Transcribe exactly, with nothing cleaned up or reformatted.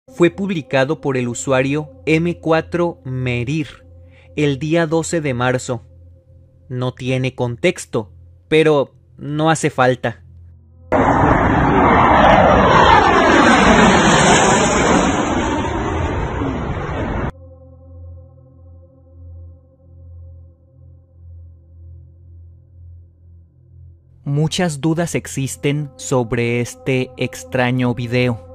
Fue publicado por el usuario eme cuatro Merir el día doce de marzo. No tiene contexto, pero no hace falta. Muchas dudas existen sobre este extraño video.